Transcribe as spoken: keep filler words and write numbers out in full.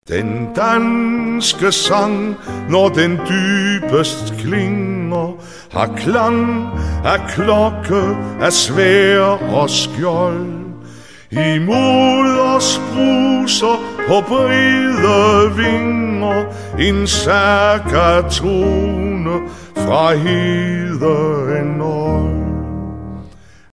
Den danske sang, når den dybest klinger, har klang af klokke, af svær og skjold. Imod os bruser på brede vinger en saga-tone fra heden old.